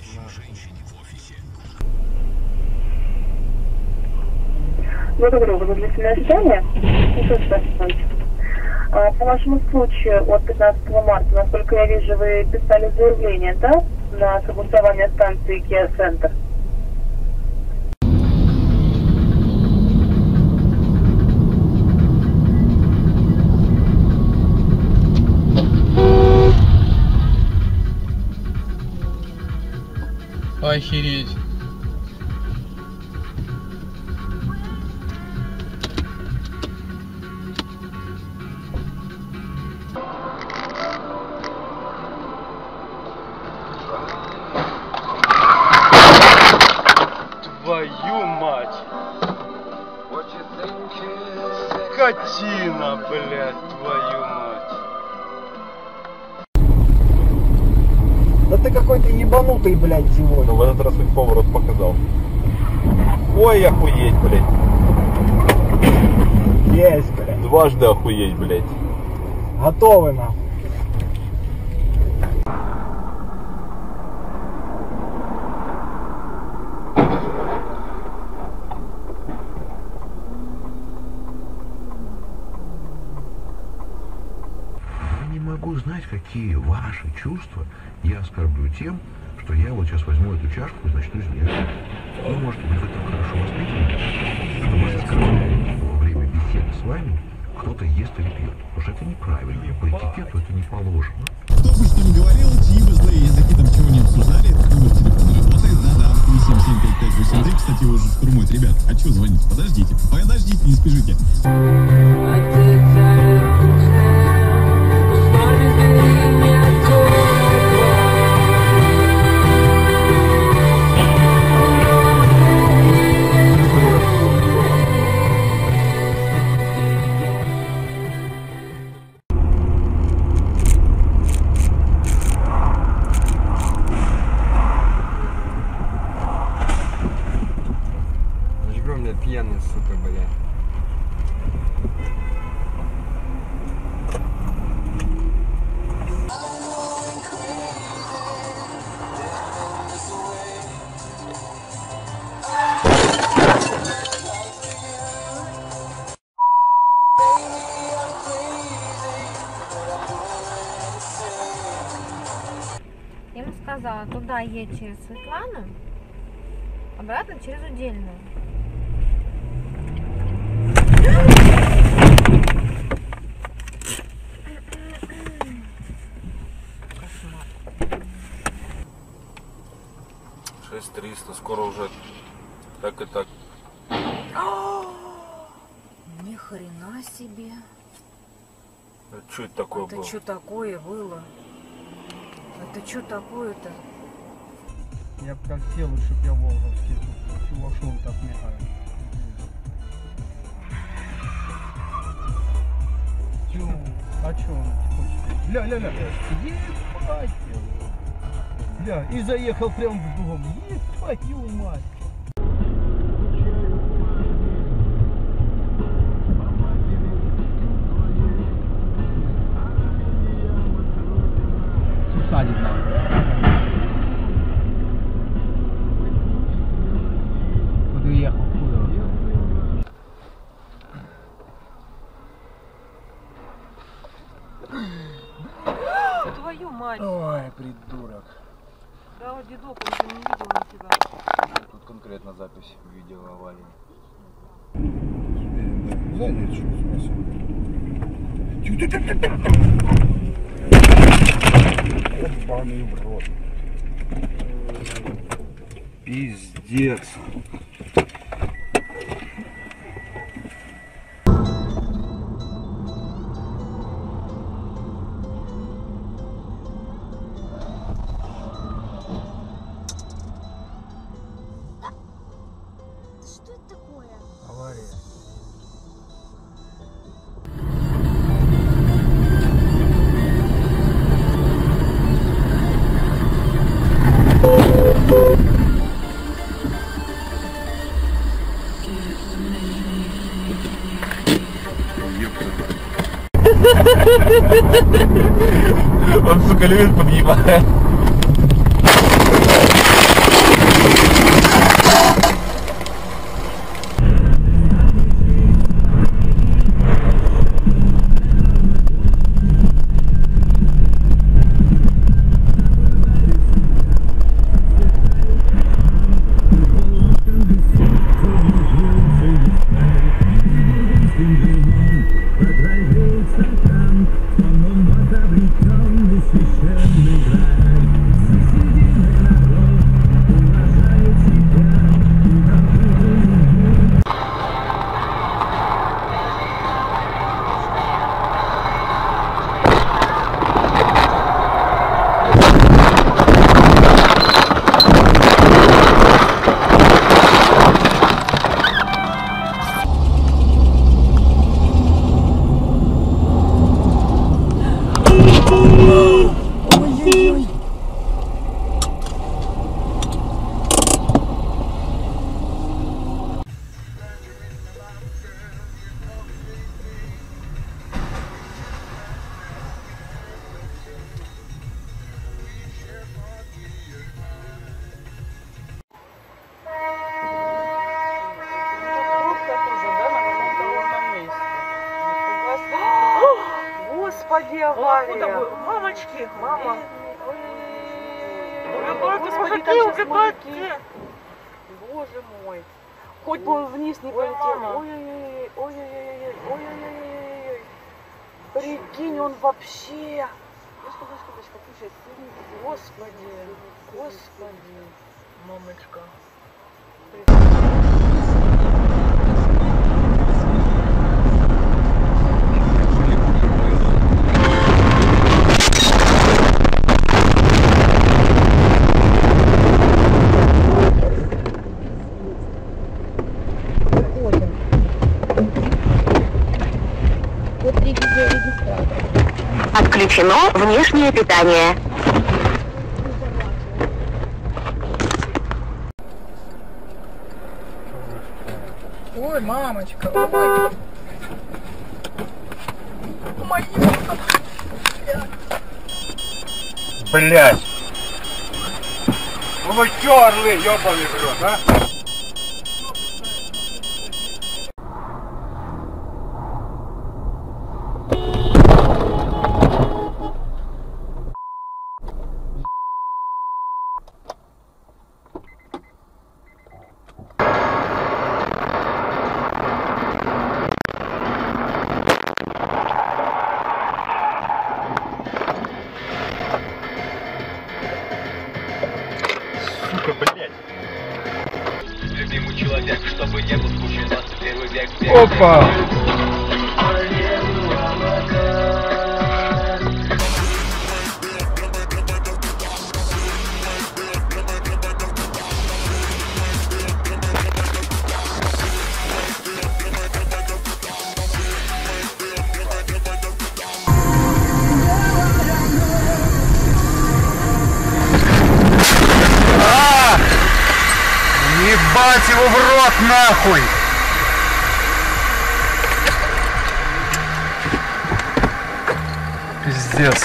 Благодарю за длительное ожидание. По вашему случаю от 15 марта, насколько я вижу, вы писали заявление, да, на согласование станции Kia Center? Охереть. Твою мать! Скотина, блядь, твою мать! Да ты какой-то ебанутый, блядь, сегодня. Ну в этот раз хоть поворот показал. Ой, охуеть, блядь. Есть, блядь. Дважды охуеть, блядь. Готовы, нахуй. Не могу знать, какие ваши чувства я оскорблю тем, что я вот сейчас возьму эту чашку и начну измерять. Ну, может быть, вы так хорошо воспитаны, что вас оскорбляет, что во время беседы с вами кто-то ест или пьет. Потому что это неправильно, по этикету это не положено. Кто бы что ни говорил, чьи бы злые языки там чего не обсуждали, номер телефона работает, да-да, 3775583, кстати, его уже штурмуют. Ребят, а что звонить? Подождите, не спешите. Пьяный, сука, блядь. Я ему сказала, туда едь через Светлану, обратно через Удельную. Кошмар. 6300, скоро уже так и так. Ни хрена себе. Что это такое Это было? что такое было? Это что такое-то? Я бы хотел, чтобы я Волговский тут. Чего ж он так мигает? А чё он хочет? Ля. Ебать! Ля, и заехал прям в дом. Ебать, твою мать! Садик надо. Куда ехал? Твою мать! Ой, придурок. Да, вот дедок, он же не видел на тебя. Тут конкретно запись видео аварии. Задницу ебаный в рот. Пиздец. Что это такое? Авария. Он, сука, любит подъебать. Откуда вы? Мамочки, мама. Убегайте, какие убегайте? Боже мой. Хоть бы он вниз не полетел. Ой-ой-ой, ой-ой-ой, ой-ой-ой. Прикинь, он вообще. Господи, господи. Мамочка. Отключено внешнее питание. Ой, мамочка, ой. Моё. Блять! Ну вы чё, орлы, ёбаный в рот, а? Сука, блядь. Любимый человек, чтобы не был скучен, 21 век. Опа! Ебать его в рот нахуй! Пиздец.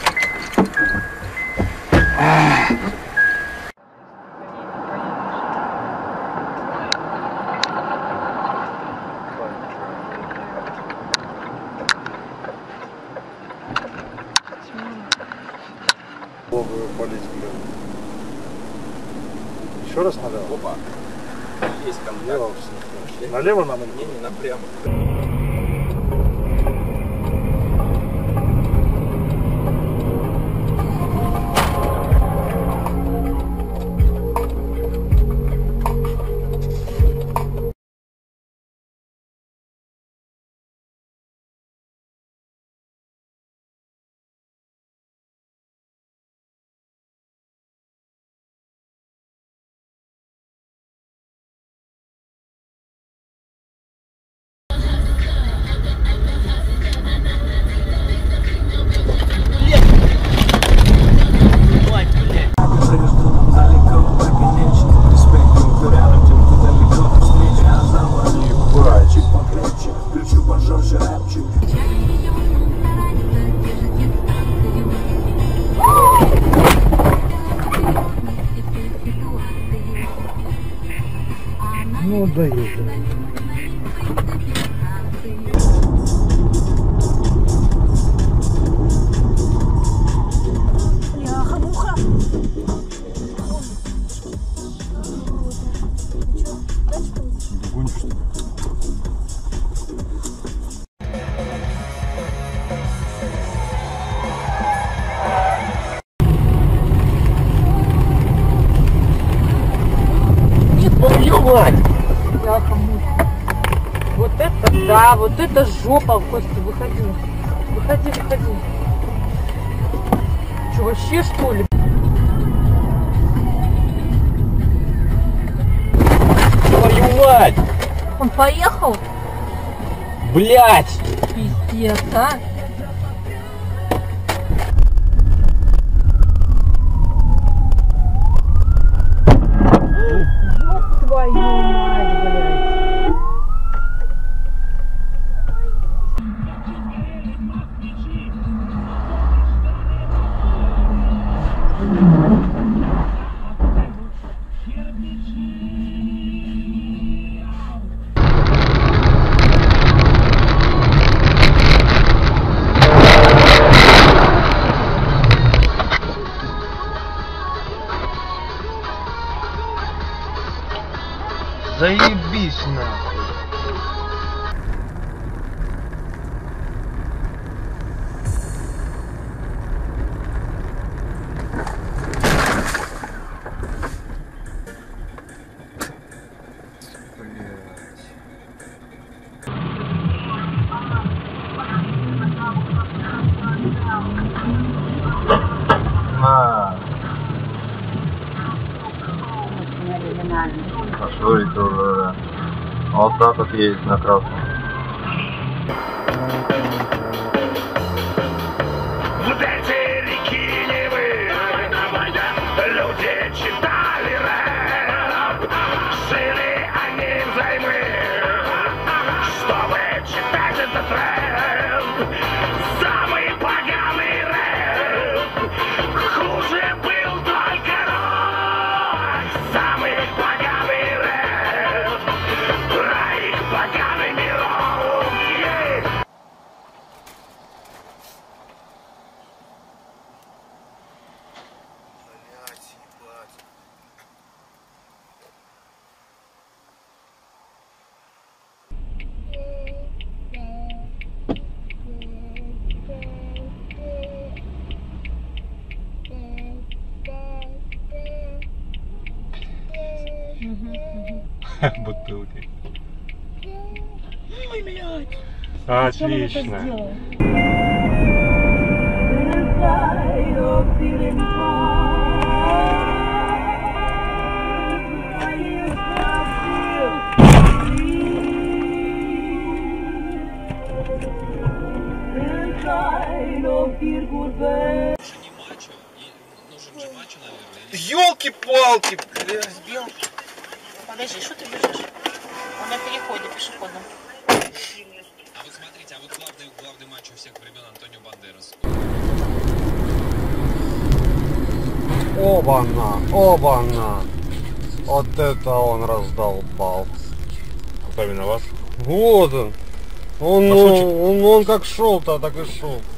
Еще раз надо? Опа. Есть контакт. Налево нам или? Не, напрямо. Ну да есть. Догонишь, что ли? Твою мать! Вот это да, вот это жопа, Костя, выходи. Выходи, выходи. Че, вообще что ли? Твою мать! Он поехал? Блять! Пиздец, а? Твою мать, блядь. Заебись нахуй. А что это уже? Вот так вот едет на красном. Вот эти реки Невы, люди читали рэп, жили они взаймы, чтобы читать этот рэп. Самый поганый рэп, хуже был только рок. Самый поганый рэп, про их поганый мирок. Бутылкой. Ой, блядь. Отлично. Ёлки-палки, блядь. Подожди, что ты бежишь? Он на переходе пешеходном. А вот смотрите, а вот главный матч у всех времен Антонио Бандерас. Оба-на. Вот это он раздолбал. Кто виноват? Вот он. Он как шел-то, так и шел.